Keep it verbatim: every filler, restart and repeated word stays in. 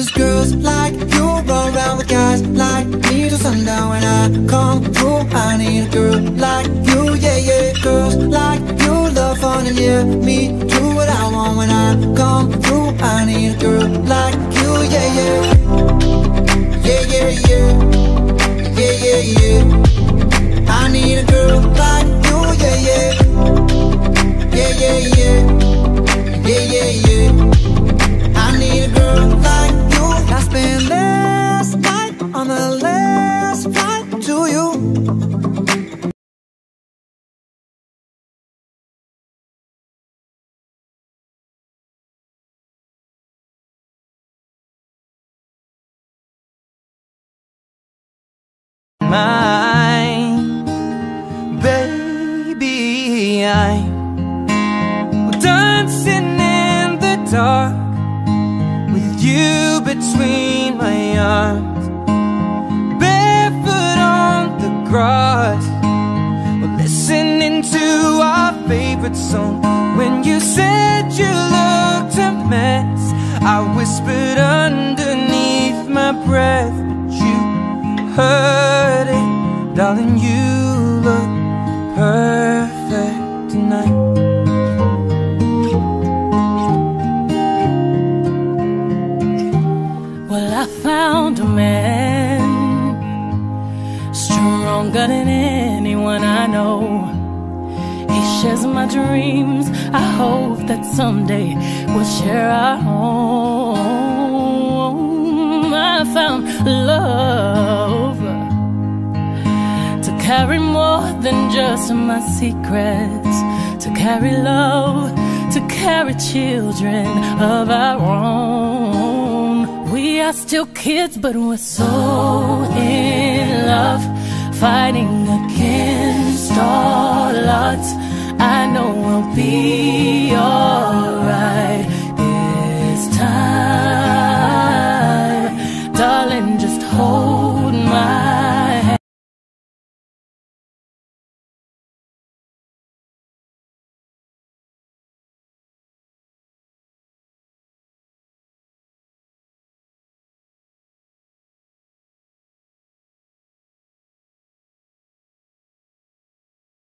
Cause girls like you run around with guys like me till sundown. When I come through, I need a girl like you, yeah, yeah. Girls like you love fun and yeah, me do what I want. When I come through, I need a girl like you, yeah, yeah. Yeah, yeah, yeah. Yeah, yeah, yeah. I need a girl like you, yeah, yeah. Yeah, yeah, yeah. Yeah, yeah, yeah. I need a girl like you. I spent last night on the last flight to you. My baby, I'm dancing in the dark with you between my arms, barefoot on the grass. We're listening to our favorite song. When you said you looked a mess, I whispered underneath my breath, but you heard it. Darling, you look perfect tonight. Well, I found a man stronger than anyone I know. He shares my dreams. I hope that someday we'll share our home. I found love to carry more than just my secrets, to carry love, to carry children of our own. We are still kids, but we're so in love, fighting against all odds. I know we'll be alright.